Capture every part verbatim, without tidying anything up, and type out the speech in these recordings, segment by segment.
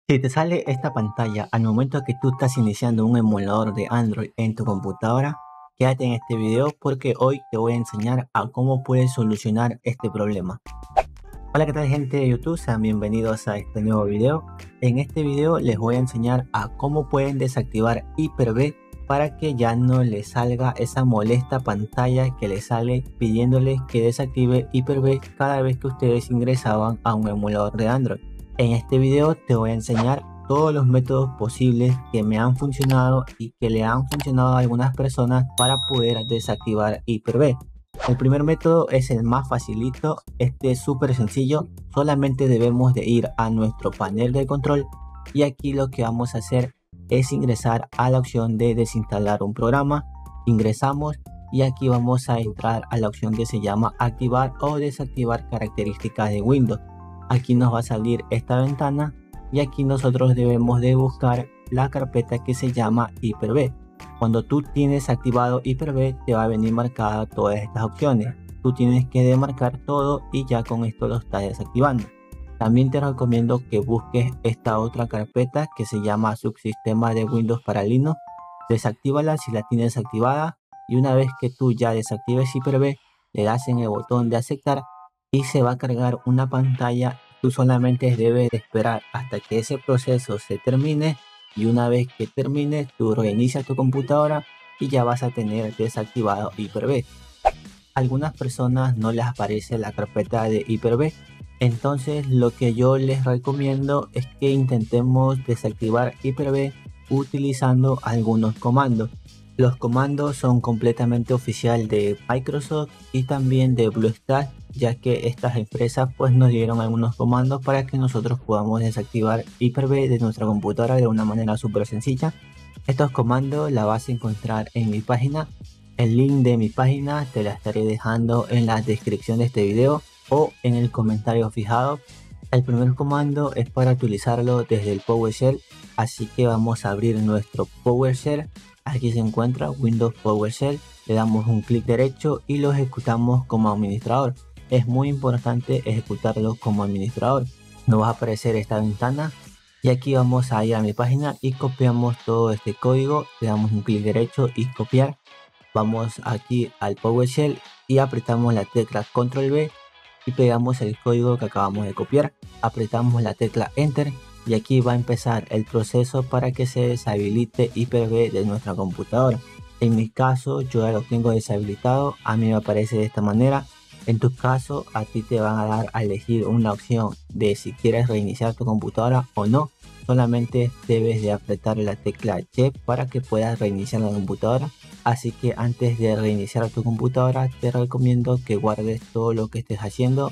Si te sale esta pantalla al momento que tú estás iniciando un emulador de Android en tu computadora, quédate en este video porque hoy te voy a enseñar a cómo puedes solucionar este problema. Hola, ¿qué tal, gente de YouTube? Sean bienvenidos a este nuevo video. En este video les voy a enseñar a cómo pueden desactivar Hyper-V para que ya no les salga esa molesta pantalla que les sale pidiéndoles que desactive Hyper-V cada vez que ustedes ingresaban a un emulador de Android. En este video te voy a enseñar todos los métodos posibles que me han funcionado y que le han funcionado a algunas personas para poder desactivar Hyper-V. El primer método es el más facilito, este es súper sencillo, solamente debemos de ir a nuestro panel de control y aquí lo que vamos a hacer es ingresar a la opción de desinstalar un programa. Ingresamos y aquí vamos a entrar a la opción que se llama activar o desactivar características de Windows. Aquí nos va a salir esta ventana y aquí nosotros debemos de buscar la carpeta que se llama Hyper-V. Cuando tú tienes activado Hyper-V te va a venir marcada todas estas opciones. Tú tienes que demarcar todo y ya con esto lo estás desactivando. También te recomiendo que busques esta otra carpeta que se llama subsistema de Windows para Linux. Desactívala si la tienes activada y una vez que tú ya desactives Hyper-V le das en el botón de aceptar y se va a cargar una pantalla. Tú solamente debes de esperar hasta que ese proceso se termine y una vez que termine tú reinicias tu computadora y ya vas a tener desactivado Hyper-V. Algunas personas no les aparece la carpeta de Hyper-V, entonces lo que yo les recomiendo es que intentemos desactivar Hyper-V utilizando algunos comandos. Los comandos son completamente oficial de Microsoft y también de BlueStack, ya que estas empresas pues nos dieron algunos comandos para que nosotros podamos desactivar Hyper-V de nuestra computadora de una manera súper sencilla. Estos comandos la vas a encontrar en mi página. El link de mi página te la estaré dejando en la descripción de este video o en el comentario fijado. El primer comando es para utilizarlo desde el PowerShell, así que vamos a abrir nuestro PowerShell. Aquí se encuentra Windows PowerShell, le damos un clic derecho y lo ejecutamos como administrador. Es muy importante ejecutarlo como administrador. Nos va a aparecer esta ventana y aquí vamos a ir a mi página y copiamos todo este código. Le damos un clic derecho y copiar. Vamos aquí al PowerShell y apretamos la tecla control V y pegamos el código que acabamos de copiar. Apretamos la tecla Enter y aquí va a empezar el proceso para que se deshabilite Hyper-V de nuestra computadora. En mi caso yo ya lo tengo deshabilitado, a mí me aparece de esta manera. En tu caso a ti te van a dar a elegir una opción de si quieres reiniciar tu computadora o no. Solamente debes de apretar la tecla Y para que puedas reiniciar la computadora. Así que antes de reiniciar tu computadora te recomiendo que guardes todo lo que estés haciendo.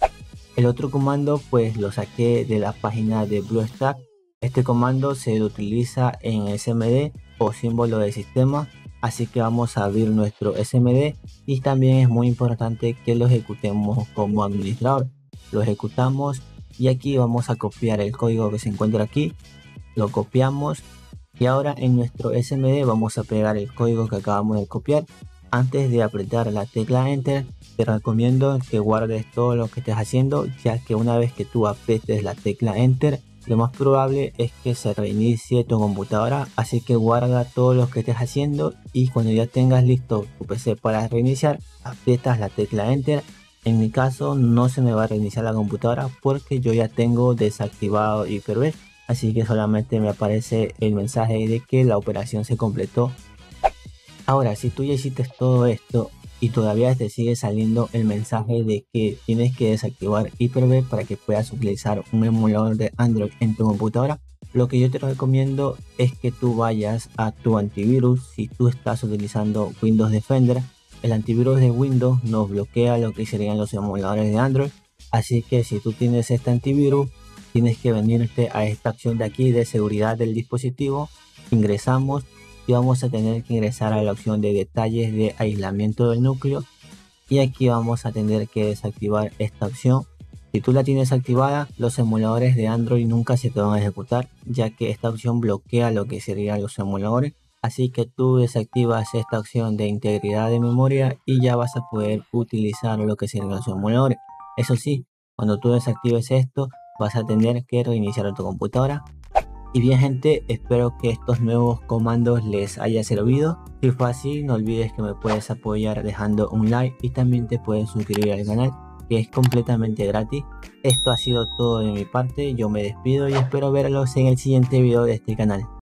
El otro comando pues lo saqué de la página de BlueStack. Este comando se utiliza en S M D o símbolo de sistema, así que vamos a abrir nuestro S M D y también es muy importante que lo ejecutemos como administrador. Lo ejecutamos y aquí vamos a copiar el código que se encuentra aquí, lo copiamos y ahora en nuestro S M D vamos a pegar el código que acabamos de copiar. Antes de apretar la tecla Enter te recomiendo que guardes todo lo que estés haciendo, ya que una vez que tú aprietes la tecla Enter lo más probable es que se reinicie tu computadora, así que guarda todo lo que estés haciendo y cuando ya tengas listo tu P C para reiniciar aprietas la tecla Enter. En mi caso no se me va a reiniciar la computadora porque yo ya tengo desactivado Hyper-V, así que solamente me aparece el mensaje de que la operación se completó. Ahora, si tú ya hiciste todo esto y todavía te sigue saliendo el mensaje de que tienes que desactivar Hyper-V para que puedas utilizar un emulador de Android en tu computadora, lo que yo te recomiendo es que tú vayas a tu antivirus. Si tú estás utilizando Windows Defender, el antivirus de Windows nos bloquea lo que serían los emuladores de Android, así que si tú tienes este antivirus tienes que venirte a esta opción de aquí de seguridad del dispositivo. Ingresamos y vamos a tener que ingresar a la opción de detalles de aislamiento del núcleo y aquí vamos a tener que desactivar esta opción. Si tú la tienes activada, los emuladores de Android nunca se te van a ejecutar, ya que esta opción bloquea lo que serían los emuladores. Así que tú desactivas esta opción de integridad de memoria y ya vas a poder utilizar lo que serían los emuladores. Eso sí, cuando tú desactives esto vas a tener que reiniciar tu computadora. Y bien gente, espero que estos nuevos comandos les haya servido. Si fue así, no olvides que me puedes apoyar dejando un like y también te puedes suscribir al canal, que es completamente gratis. Esto ha sido todo de mi parte, yo me despido y espero verlos en el siguiente video de este canal.